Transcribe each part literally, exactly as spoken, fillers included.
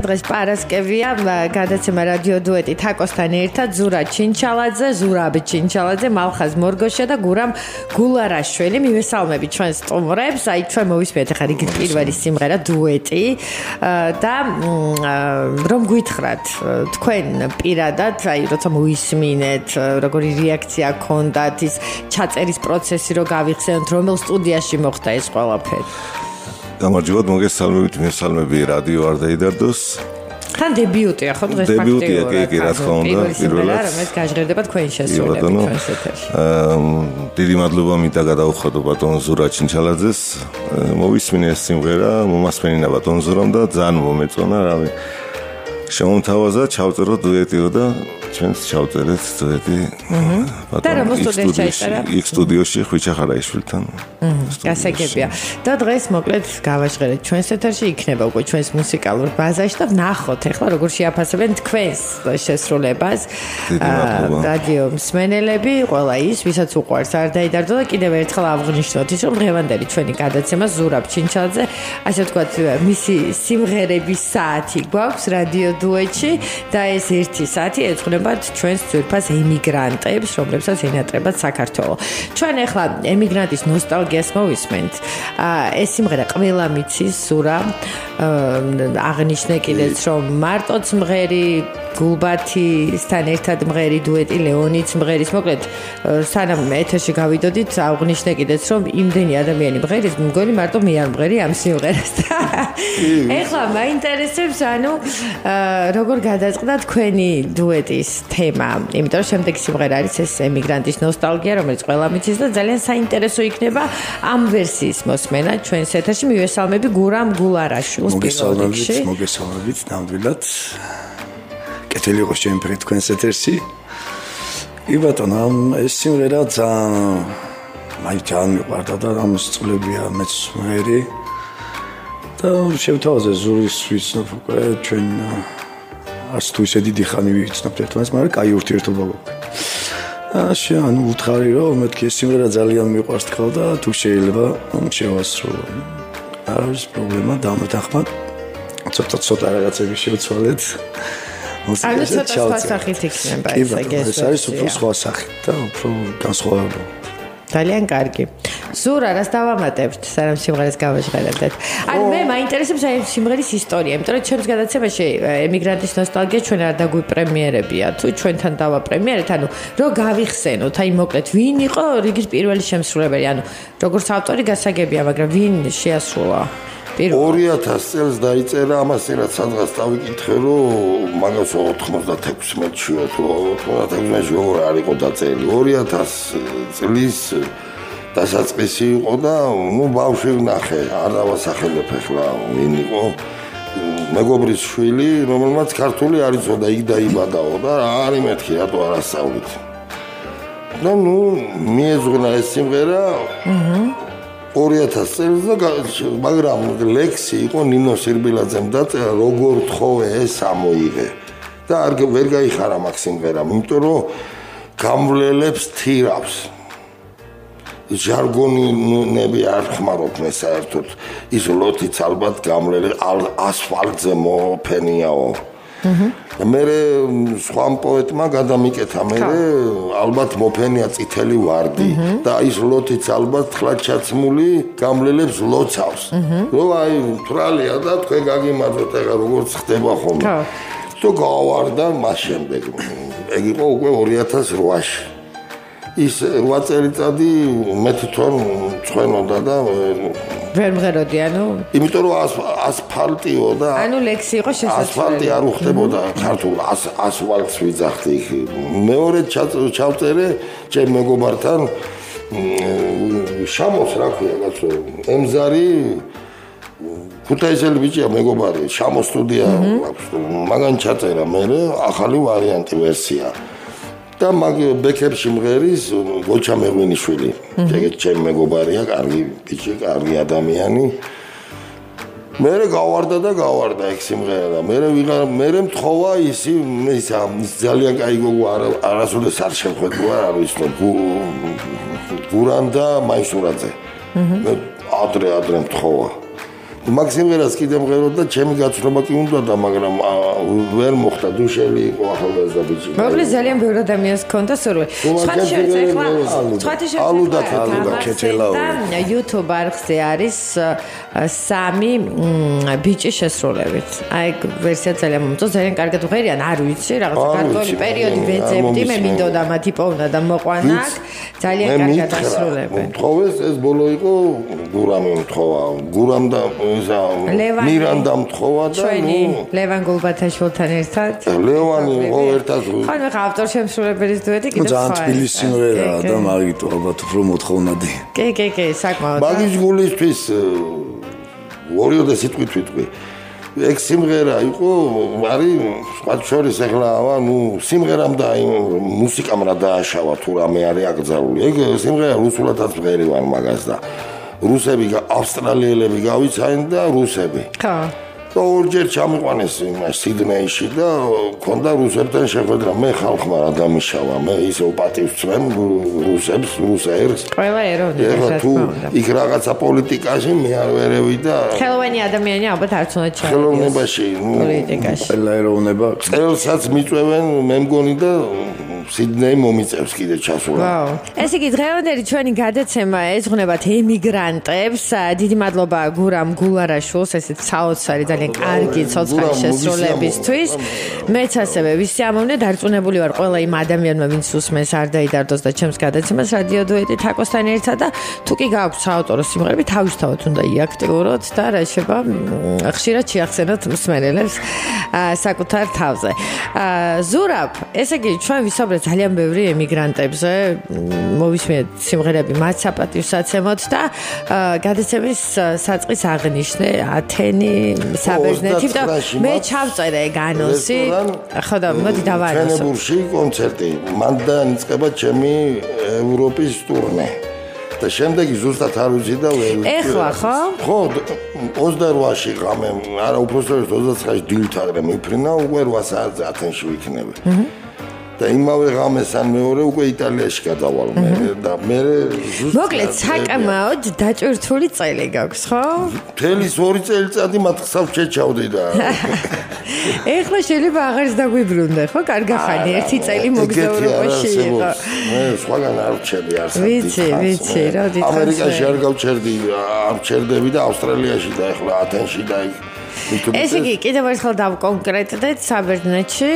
დღეს პარასკევია, გადაცემა რადიო დუეტი თაკოსთან ერთად, ზურა ჩინჩალაძე, ზურა ჩინჩალაძე, მალხაზ მორგოშია და გურამ გულარაშვილი. მივესალმებით ჩვენს სტუმრებს. აი ჩვენ მოვისმენთ ახლა რიგით პირველი სიმღერა დუეტი და რომ გითხრათ თქვენ პირადად, აი როცა მოვისმინეთ, როგორი რეაქცია გქონდათ, ის ჩაწერის პროცესი რო გავიხსენოთ, რომელ სტუდიაში მოხდა ეს ყველაფერი? გამარჯობათ, მოგესალმებით, მესალმები რადიო არ დაიდარდოს. თან დებიუტია ხო დღეს ფაქტიურად. დებიუტია კი კი რა თქმა უნდა, პირველად რომელიც გაჟღერდება თქვენ შესრულებით ჩვენს ეთერში. დიდი მადლობა მინდა გადაუხადო ბატონ ზურა ჩინჩალაძეს. მოვისმინე ეს სიმღერა, მომასმენინა ბატონ ზურამ და ძალიან მომეწონა, რავი. შემომთავაზა ჩავწერო დუეტიო და ჩვენს ჩავწერეთ დუეტი. და რომ სტუდიაში ჩაიწერა? იქ სტუდიაში ხვიჩა ხარაიშვილთან. გასაგებია. და დღეს მოკლედ გავაჟღერეთ ჩვენს ეთერში, იქნება უკვე ჩვენს მუსიკალურ ბაზაში და ვნახოთ ახლა როგორ შეაფასებენ თქვენს შესრულებას. რადიო მსმენელები, ყველა ის, ვისაც უყვარს არ დაიდარდო და კიდევ ერთხელ აღნიშნოთ ის, რომ დღევანდელი ჩვენი გადაცემა ზურა ჩინჩალაძე, ასე ვთქვათ, მისი სიმღერების საათი გვაქვს რადიო დუეტში და ეს ერთი საათი ეძღვნებათ ჩვენს ძვირფას ემიგრანტებს, რომლებსაც ენატრებათ საქართველო. ჩვენ ახლა ემიგრანტის ნოსტალგიას მოვისმენთ. ეს სიმღერა ყველა მიცის ზურა, აღნიშნე კიდეც რომ მარტოც მღერი გულბათისთან ერთად მღერი დუეტი ლეონიც მღერის, მოკლედ სანამ ეთერში გავიდოდით აღნიშნე კიდეც რომ იმდენი ადამიანი მღერის, მგონი მარტო მე არ მღერი ამ სიმღერას. ეხლა მაინტერესებს ანუ როგორ გადაწყდა თქვენი დუეტის თემა, იმიტომ რომ შემდეგი სიმღერა არის ეს ემიგრანტის ნოსტალგია, რომელიც ყველა მიცის და ძალიან საინტერესო იქნება ამ ვერსიის მოსმენა ჩვენს ეთერში. მივესალმები გურამ გულარაშვილს პირველ რიგში. მოგესალმებით, ნამდვილად. კეთილი იყოს ჩემი ფრით თქვენს ეთერში. კი ბატონო, ეს სიმღერა ძალიან მაინც ძალიან მიყვარდა და ამ სწულებია მეც მღერი. და შევთავაზე ზურის ვიცნობ უკვე ჩვენ არც თუ ისე დიდი ხანი ვიცნობთ ერთმანეთს, მაგრამ კაი ურთიერთობა გვაქვს. ანუ უთხარი რომ მეთქი ეს სიმღერა ძალიან მიყვარს თქვა და თუ შეიძლება შევასრულო. არ არის პრობლემა, დამეთანხმად. ცოტა ცოტა რაღაცები შევცვალეთ. ანუ ცოტა სხვა სახით იქნება ეს ეგეც. ეს არის უფრო სხვა სახით და უფრო განსხვავებული. ძალიან კარგი. ზურა, რას დავამატებთ, სანამ სიმღერას გავაჟღერებთ? ანუ მე მაინტერესებს აი სიმღერის ისტორია, იმიტომ რომ ჩემს გადაცემაში ემიგრანტის ნოსტალგია ჩვენ არ დაგვიპრემიერებია, თუ ჩვენთან დავაპრემიერეთ, ანუ რო გავიხსენოთ, აი მოკლედ ვინ იყო რიგის პირველი შემსრულებელი, ანუ როგორც ავტორი გასაგებია, მაგრამ ვინ შეასრულა? ორი ათას წელს დაიწერა, ამას რაც სადღაც დავიკითხე, რომ მაგას ოთხმოცდათექვსი წელსია, თუ ოცდაათექვსი წელსია არ იყო დაწერილი. ორი ათას წლის დასაწყისი იყო და ნუ ბავშვი ვნახე, არ დავასახელებ ახლა ვინ იყო. მეგობრის შვილი, რომელმაც ქართული არ იცოდა, იქ დაიბადაო და არის მეთქი, რატო არ ასწავლით. და ნუ მიეძღვნა ეს სიმღერა. აჰა. ორი ათას წელს და მაგრამ ლექსი იყო ნინო სირბილაძემ დაწერა, როგორ თხოვე ეს ამოიღე. და არ ვერ გაიხარა მაგ სიმღერამ, იმიტომ რომ გამვლელებს თირავს. ჟარგონები არ ხმარობდნენ საერთოდ. ის ლოთიც ალბათ გამვლელი ასფალტზე მოფენიაო. მე სხვა პოეტმა გადამიკეთა მე ალბათ მოფენია წითელი ვარდი და ის ლოთიც ალბათ ხლაჩაცმული გამლელებს ლოცავს. რომ აი თრალია და თქვენ გაგიმარჯვეთ ახლა როგორც ხდება ხოლმე. თუ გავარდა მას შემდეგ. ეგ იყო უკვე ორი ათას რვაში. ის რვა წელიწადი მე თვითონ წვენოდა და ვერ მღეროდი, ანუ იმიტომ რომ ასფალტიო და ანუ ლექსი იყო შესაძლებელი. ასფალტი არ უხდებოდა ქართულ ასფალტს ვიძახდი იქ. მეორე ჩავწერე ჩემ მეგობართან შამოს რა ქვია კაცო, ემზარი ქუთაისელი ბიჭია მეგობარი, შამოს სტუდია აქვს, მაგან ჩაწერა მე ახალი ვარიანტი ვერსია. და მაგ ბექებში მღერის გოჩა მეღვინიშვილი. ეგეც ჩემ მეგობარია, კარგი ბიჭი, კარგი ადამიანი. მე გავარდა და გავარდა ეგ სიმღერა და მე მე მთხოვა ისი ისა ძალიან კაი გოგო არასოდეს არ შეხვედრა არ ვიცნობ გურამ და მაისურაძე. მე ადრე ადრე მთხოვა. მაქსიმერას კიდე მღეროდა და ჩემი გაცნობა კი უნდა და მაგრამ ვერ მოხდა დუშელი იყო ახალგაზრდა ბიჭი. მოკლედ ძალიან ბევრი ადამიანს ჰქონდა სურვილი. სხვათა შორის ეხლა სხვათა შორის ალუ და ალუ და ქეთელაო. YouTube არხზე არის სამი ბიჭი შესრულებით. აი ვერსია ძალიან მომწონს, ძალიან კარგად ვღერიან, არ ვიცი, რაღაც ქართული პერიოდი ვეძებდი, მე მინდოდა მათი პოვნა და მოყვანა აქ. ძალიან კარგად ასრულებენ. თხოვეს ეს ბოლო იყო გურამი მთხოვა. გურამ და მირანდა მთხოვა და ჩვენი ლევან გულბათაშვილთან ერთად. ლევანი ო ერთად. ხან ხა ავტორ შემსრულებლის დუეტი კიდევ სხვა. ძალიან თბილისი სიმღერაა და მაგიტო ალბათ უფრო მოთხოვნადი. კი, კი, კი, საკმაოდ. მაგის გულისთვის ორიოდე სიტყვით ვიტყვი. ეგ სიმღერა იყო, არის სხვა შორის ახლა, ნუ სიმღერამ და მუსიკამ რა დააშავა თუ რამე არის აკრძალული. ეგ სიმღერა რუსულადაც მღერი ვარ მაგას და რუსები, ავსტრალიელები გავიცაენ და რუსები. ხო. და ორჯერ ჩამიყვანეს იმას სიდნეიში და ქონდა რუსებთან შეხვედრა. მე ხალხმა რა დამიშავა, მე ისე პატივს ვცემ რუსებს, რუსერს. ყველა ეროვნული რა თუ იქ რაღაცა პოლიტიკაში მე არ ვერევი და ხელოვანი ადამიანი ალბათ არც უნდა ჩაიდოს. ხელოვნებაში, პოლიტიკაში. ყველა ეროვნება წელსაც მიწვევენ, მე მგონი და სიდნეი მომიწევს კიდე ჩასულა. ვაუ. ესე იგი დღევანდელი ჩვენი გადაცემა ეძღვნებათ ემიგრანტებს. დიდი მადლობა გურამ გულარაშვილს, ესეც საოცარი ძალიან კარგი ცოცხალი შესრულებისთვის. მეც ასევე ვისიამოვნე, დარწმუნებული ვარ ყველა იმ ადამიანმა, ვინც უსმენს არ დაიდარდოს და ჩემს გადაცემას რადიო დუეტი თაკოსთან ერთად და თუ კი გააქვთ საავტორო სიმღერები, თავისთავად უნდა იაქტიუროთ და რა შეება ხშირად შეახსენოთ მსმენელებს საკუთარ თავზე. ზურა, ესე იგი ჩვენ ვისაუბრეთ ძალიან ბევრი ემიგრანტებზე, მოვისმენთ სიმღერები მათ საპატივსაცემოთ და გადაცემის საწყის აღნიშნე ათენი საბერძნეთი და მე ჩავწერე განოსი. ხო და მოდი დავაარსო. თენებურში კონცერტი, მან დაიწყება ჩემი ევროპის ტურნე. და შემდეგი ზუსტად არ ვიცი და ვერ ვიცი. ეხლა ხო? ხო, ოცდაოთხში ღამე, არა უბრალოდ ოცდაცხრაში დილთაღრე მიფრინა, უკვე რვა საათზე ათენში ვიქნები. და იმავე ღამეს ან მეორე უკვე იტალიაში გადავალ მე და მე ზუსტად მოკლედ საკმაოდ დაჭვირთული წელი გაქვს, ხო? თელის ორი წელიწადი მათგსავ შეჩავდი და ეხლა შეიძლება აღარც დაგვიბრუნდე, ხო? კარგახანი, ერთი წელი მოგზაურობაში იყო. მე სხვაგან არ ვჩერდი არსად. ვიცი, ვიცი, რა დიდხანს. ამერიკაში არ გავჩერდი, არ ვჩერდები და ავსტრალიაში და ეხლა ათენში და ესე იგი, კიდევ ერთხელ დავკონკრეტდეთ საბერძნეთში.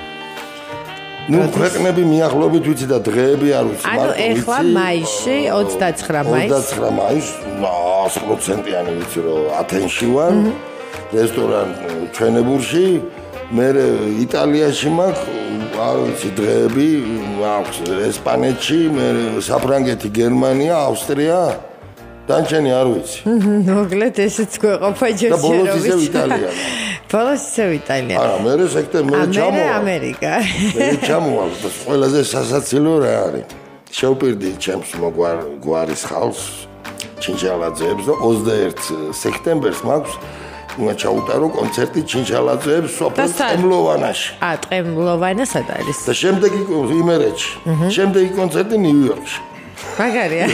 ნუ ქვეყნები მიახლოებით ვიცი და დღეები არ ვიცი, მაგრამ ანუ ეხლა მაისში, ოცდაცხრა მაისს. ოცდაცხრა მაისს, sto პროცენტიანი ვიცი რომ ათენში ვარ. რესტორან ჩვენებურში, მე იტალიაში მაქვს, არ ვიცი დღეები, აქვს ესპანეთში, მე საფრანგეთი, გერმანია, ავსტრია. დანჩენი არ ვიცი. მოკლედ ესეც გვეყოფა ჯერ და ბოლოს ისევ იტალია. ბოლოს ისევ იტალია. არა, მე სექტემბერ მე ჩამოვალ. მე ამერიკა. მე ჩამოვალ და ყველაზე სასაცილო რა არის. შევპირდი ჩემს მოგვარ გვარის ხალხს, ჩინჩალაძეებს და ოცდაერთი სექტემბერს მაქვს უნდა ჩაუტარო კონცერტი ჩინჩალაძეებს სოფელ ტემლოვანაში. ა, ტემლოვანა სად არის? და შემდეგი იმერეთში. შემდეგი კონცერტი ნიუ-იორკში. მაგარია.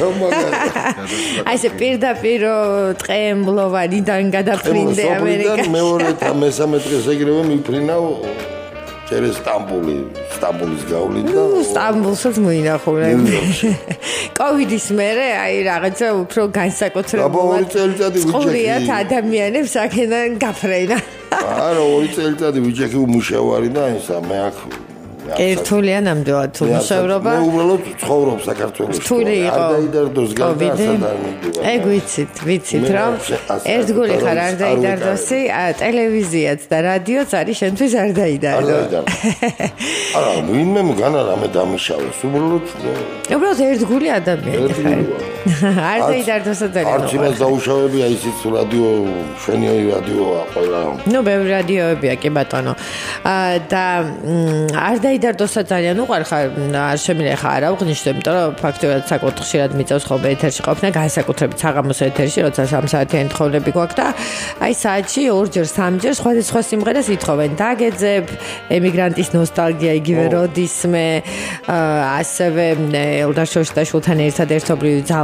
აი ეს პირდაპირ ტყემლოვანიდან გადაფრინდე ამერიკაში. მეორე და მესამე დღეს ეგრევე მიფრინავ ჯერ სტამბული, სტამბულის გავლით და სტამბულსაც მოინახულე. კოვიდის მერე აი რაღაცა უფრო განსაკუთრებულად წყურიათ ადამიანებს აქედან გაფრენა. არა, ორი წელიწადი ვიჯექი უმუშავარი და ისა მე აქ ერთულია ნამდვილად უმუშევრობა. მე უბრალოდ ცხოვრობ საქართველოში. რთული იყო. არ დაიდარდოს გარდა ასად არ მიდივარ. ეგ ვიცით, ვიცით რომ ერთგული ხარ არ დაიდარდოსი, ტელევიზიაც და რადიოც არის შენთვის არ დაიდარდო. არა, ვინმე მგანა რამე დამიშავეს, უბრალოდ უბრალოდ ერთგული ადამიანი ხარ. არ დაიდარდოსა ძალიან. არც იმას დაუშავები, აი ისიც რადიო, შენი რადიოა ყველა. ნუ ბევრი რადიოებია კი ბატონო. და არ დაიდარდოსა ძალიან უყვარ ხარ, არ შემიძლია ხარ არა უღნიშნო, იმიტომ რომ ფაქტობრივად საკუთრ ხშირად მიწევს ხოლმე ეთერში ყოფნა, განსაკუთრებით საღამოს ეთერში, როცა სამ საათიანი თხოვნები გვაქვს და აი საათში ორჯერ, სამჯერ სხვადასხვა სიმღერას ითხოვენ. დაგეძებ, ემიგრანტის ნოსტალგია, იგივე როდისმე, ასევე ელდარ შოშტაშვილთან ერთად ერთობლივი ძალა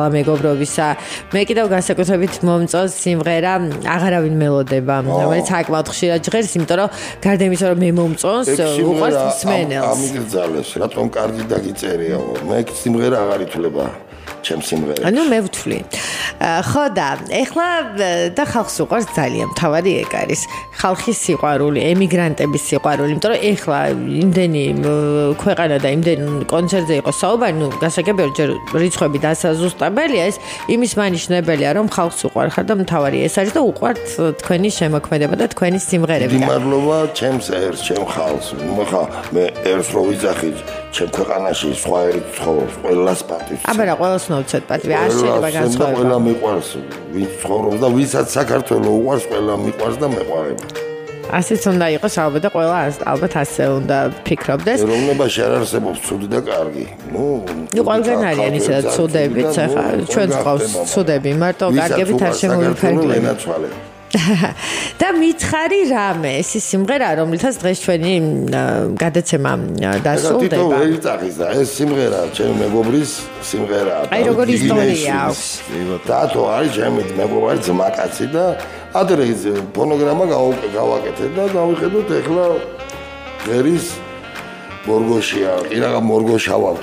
მეგობრობისა. მე კიდევ განსაკუთრებით მომწონს სიმღერა აღარავინ მელოდება, რომელიც საკმაოდ ხშირად ჟღერს, იმიტომ რომ გარდა იმისა, რომ მე მომწონს, უყვარს მსმენელს. ამიგრძალეს, რატომ კარგი დაგიწერია. მე სიმღერა აღარ ითვლება. ჩემ სიმღერას. ანუ მე ვთვლი. ხო და ეხლა და ხალხს უყვარს ძალიან მთავარი ეგ არის. ხალხის სიყვარული, ემიგრანტების სიყვარული, იმიტომ რომ ეხლა იმდენი ქვეყანა და იმდენ კონცერტზე იყო საუბარი, ნუ გასაგებია ჯერ რიცხვები დასაზუსტებელია, ეს იმის მანიშნებელია, რომ ხალხს უყვარ ხარ და მთავარი ეს არის და უყვართ თქვენი შემოქმედება და თქვენი სიმღერები. დიდი მადლობა ჩემს ერს, ჩემ ხალხს. ხა მე ერს რო ვიძახი ჩემ ქვეყანაში სხვა ერი ცხოვრობს, ყველას პატივს. აბა რა ყველას ნოცეთ პატივი არ შეიძლება განსხვავება. ყველა მიყვარს, ვინც ცხოვრობს და ვისაც საქართველოს უყვარს, ყველა მიყვარს და მეყვარება. ასეც უნდა იყოს ალბათ და ყველა ალბათ ასე უნდა ფიქრობდეს. ეროვნებაში არ არსებობს ცუდი და კარგი. ნუ ნუ ყველგან არიან ისედაც ცუდებიც, ახლა ჩვენც ყავს ცუდები, მარტო კარგებით არ შემოვიფარგლები. და მითხარი რამე, ეს ის სიმღერა, რომლითაც დღეს ჩვენი გადაცემა დასრულდება. თვითონ ვერ იწახის და ეს სიმღერა ჩემი მეგობრის სიმღერაა. აი როგორი ისტორია აქვს. დათო არის ჩემი მეგობარი ძმაკაცი და ადრე ფონოგრამა გავაკეთეთ და დავიხედოთ ეხლა ღერის მორგოშია, კი რაღა მორგოშავავთ.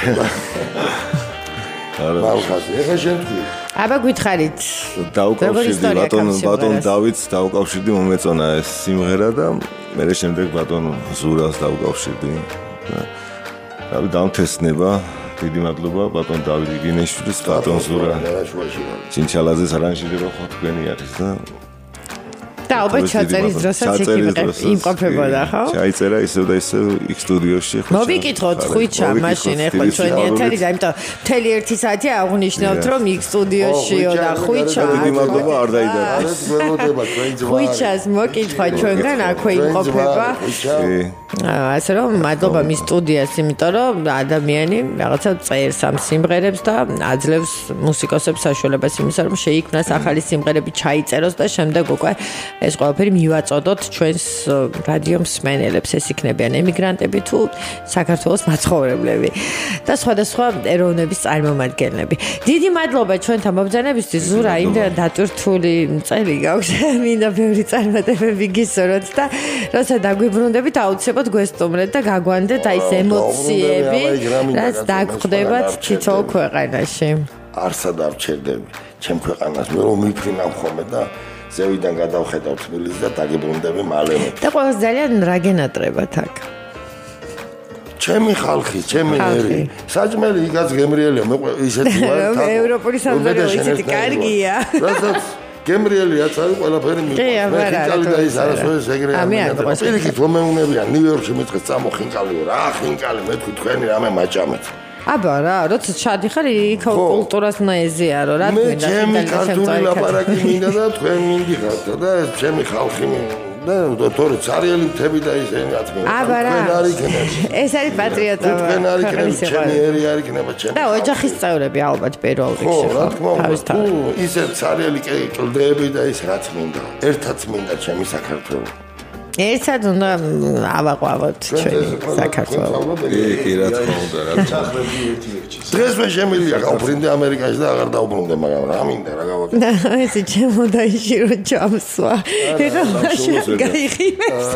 მალხაზ, ეხლა შენ თქვი. აბა გითხარით. დაუკავშირდი ბატონ ბატონ დავითს დაუკავშირდი მომეწონა ეს სიმღერა და მე შემდეგ ბატონ ზურას დაუკავშირდი. რავი დამთესნება. დიდი მადლობა ბატონ დავით იგინეშვილის, ბატონ ზურა ჩინჩალაძეს არანჟირება ხო თქვენი არის და და ალბათ ჩაწერის დროსაც იქ იმყოფებოდა, ხო? ჩაიწერა ისევ და ისევ იქ სტუდიოში ხო? მოვიკითხოთ ხვიჩა მაშინ ეხლა ჩვენი ეთერი და იმიტომ მთელი ერთი საათი აღნიშნავთ რომ იქ სტუდიოშიო და ხვიჩა. დიდი მადლობა არ დაიდარდო. ხვიჩას მოკითხვა ჩვენგან აქვე იმყოფება. ასე რომ მადლობა მის სტუდიას, იმიტომ რომ ადამიანი რაღაცა წერს ამ სიმღერებს და აძლევს მუსიკოსებს საშუალებას იმისა, რომ შეიქმნას ახალი სიმღერები, ჩაიწეროს და შემდეგ უკვე ეს ყველაფერი მივაწოდოთ ჩვენს რადიო მსმენელებს, ეს იქნებიან ემიგრანტები თუ საქართველოს მაცხოვრებლები და სხვადასხვა ეროვნების წარმომადგენლები. დიდი მადლობა ჩვენთან მობრძანებისთვის. ზურა, იმდენად დატვირთული წელი გაქვს, მინდა ბევრი წარმატებები გისურვოთ და როცა დაგვიბრუნდებით აუცილებლად გვესტუმრეთ და გაგვანდეთ აი ეს ემოციები, რაც დაგხვდებათ თითოეულ ქვეყანაში. არსა დავჩერდები ჩემ ქვეყანას, მე რომ მიფრინავ ხოლმე და ზევიდან გადავხედავ თბილისს და დაგიბრუნდები მალევე. და ყველას ძალიან რა გენატრებათ აქ? ჩემი ხალხი, ჩემი ერი. საჭმელი იგაც გემრიელია, მე ისეთი ვარ. ევროპული სამზარეულო ისეთი კარგია. რასაც გემრიელი რაც არის ყველაფერი მიყვარს. მე ხინკალი და ის არასოდეს ეგრეა. პირიქით რომ მეუნებია ნიუ-იორკში მეწყეს წამო ხინკალიო. რა ხინკალი მე თქვი თქვენი რამე მაჭამეთ. აბა რა, როცა ჩადიხარ იქ კულტურას უნდა ეზიარო, რა თქვენდა ჩემი ქართული ლაპარაკი მინდა და თქვენ მინდიხართ და ეს ჩემი ხალხი და თორე ცარიელი მთები და ის ენაც მინდა. აბა რა, თქვენ არ იქნებით. ეს არის პატრიოტობა. თქვენ არ იქნებით, ჩემი ერი არ იქნება ჩემი. და ოჯახის წევრები ალბათ პირველ რიგში. ხო, რა თქმა უნდა. თუ ისე ცარიელი კლდეები და ის რაც მინდა. ერთად მინდა ჩემი საქართველო. ერთად უნდა ავაყვავოთ ჩვენი საქართველო. კი, კი, რა თქმა უნდა, რა თქმა უნდა. დღეს მე შემიძლია გავფრინდე ამერიკაში და აღარ დავბრუნდე, მაგრამ რა მინდა რა გავაკეთე. ესე ჩემო დაიშირო ჯამსვა. ეხლა მაშინ გაიხინებს.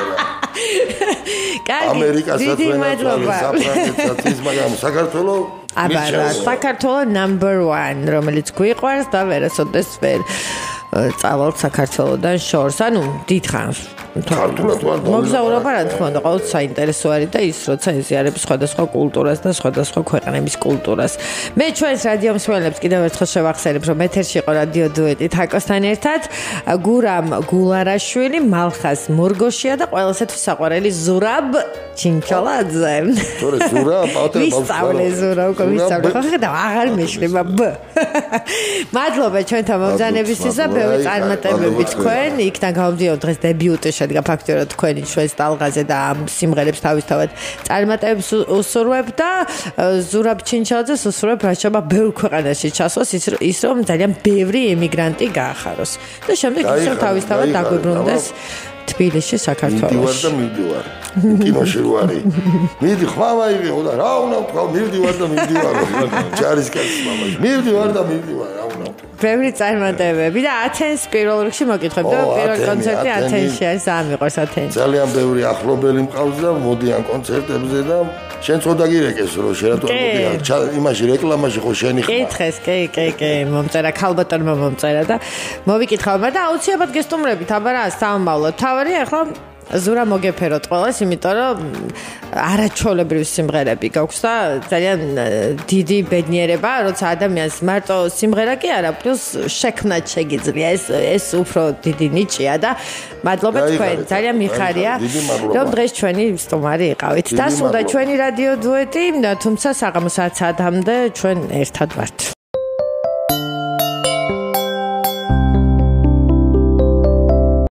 კარგი, ამერიკასაც ვენაცვალე, საფრანგეთსაც, მაგრამ საქართველო აბა რა, საქართველო number one, რომელიც გვიყვარს და ვერასოდეს ვერ წავალთ საქართველოდან შორს, ანუ დიდხანს. ქართულად ვარ და მოგზაურობა რა თქმა უნდა ყოველთვის საინტერესო არის და ის როცა ეზიარებს სხვადასხვა კულტურას და სხვადასხვა ქვეყნების კულტურას. მე ჩვენს რადიო მსმენელებს კიდევ ერთხელ შევახსენებ, რომ ეთერში იყო რადიო დუეტი თაკოსთან ერთად, გურამ გულარაშვილი, მალხაზ მორგოშია და ყველასათვის საყვარელი ზურა ჩინჩალაძე. თორე ზურა პატე ვისწავლე ზურა უკვე ვისწავლე. ხო ხე და აღარ მეშლება ბ. მადლობა ჩვენთან მომბრძანებისთვის და ბევრი წარმატებები თქვენ. იქიდან გამოდიოთ დღეს დებიუტი შედგა ფაქტობრივად თქვენი ჩვენს ტალღაზე და ამ სიმღერებს თავისთავად წარმატებებს უსურვებ და ზურაბ ჩინჩალაძეს უსურვებ რაჩობა ბევრ ქვეყანაში ჩასვას ის რომ ძალიან ბევრი ემიგრანტი გაახაროს და შემდეგ ისევ თავისთავად დაგვიბრუნდეს თბილისში, საქართველოში. მივდივარ და მივდივარ. კინოში ვარი. მიდი ხმამა იღეო და რა უნდა ვთქვა, მივდივარ და მივდივარ. ჯარისკაცი მამაში. მივდივარ და მივდივარ, რა უნდა ვთქვა. ბევრი წარმატებები და ათენს პირველ რიგში მოგითხებ და პირველ კონცერტი ათენში არის, სამიყავს ათენში. ძალიან ბევრი ახლობელი მყავს და მოდიან კონცერტებზე და შენ ცოტა გირეკეს რომ შერატო მოდიან იმაში რეკლამაში ხო შენი ხმა. კითხეს, კი, კი, კი, მომწერა ქალბატონმა მომწერა და მოვიკითხავ, მაგრამ აუცილებლად გესტუმრებით, აბა რა, სამომავლო. თავარია ახლა ზურა მოგეფეროთ ყველას, იმიტომ რომ არაჩვეულებრივი სიმღერები გაქვს და ძალიან დიდი ბედნიერება, როცა ადამიანს მარტო სიმღერა კი არა, პლუს შექმნათ შეგიძლია. ეს ეს უფრო დიდი ნიჭია და მადლობა თქვენ. ძალიან მიხარია, რომ დღეს ჩვენი სტუმარი იყავით. დასრულდა ჩვენი რადიო დუეტი, თუმცა საღამო საათ საათამდე ჩვენ ერთად ვართ.